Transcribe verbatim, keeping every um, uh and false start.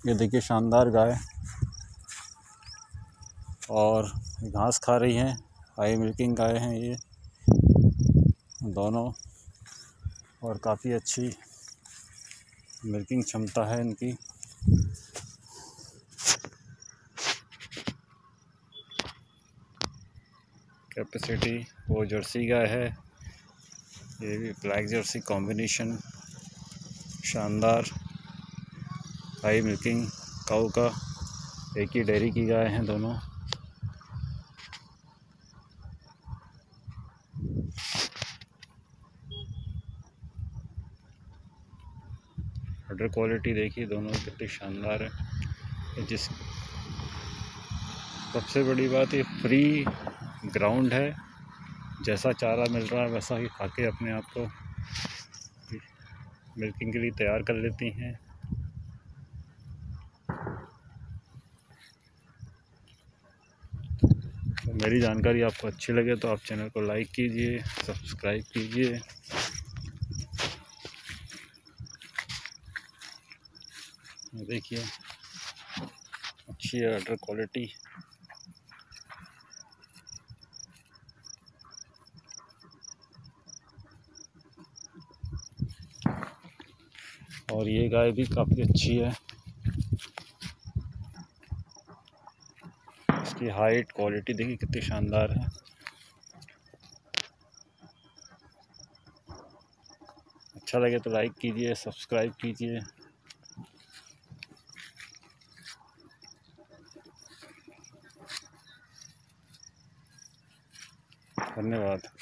ये देखिए शानदार गाय, और घास खा रही हैं। हाई मिल्किंग गाय हैं ये दोनों, और काफ़ी अच्छी मिल्किंग क्षमता है इनकी। कैपेसिटी। वो जर्सी गाय है, ये भी ब्लैक जर्सी कॉम्बिनेशन, शानदार हाई मिल्किंग काऊ का। एक ही डेयरी की गाय हैं दोनों। ऑर्डर क्वालिटी देखिए दोनों कितनी शानदार है। जिस सबसे बड़ी बात, ये फ्री ग्राउंड है, जैसा चारा मिल रहा है वैसा ही खा के अपने आप को मिल्किंग के लिए तैयार कर लेती हैं। तो मेरी जानकारी आपको अच्छी लगे तो आप चैनल को लाइक कीजिए, सब्सक्राइब कीजिए। देखिए अच्छी है ऑर्डर क्वालिटी। और ये गाय भी काफ़ी अच्छी है, इसकी हाइट क्वालिटी देखिए कितनी शानदार है। अच्छा लगे तो लाइक कीजिए, सब्सक्राइब कीजिए। धन्यवाद।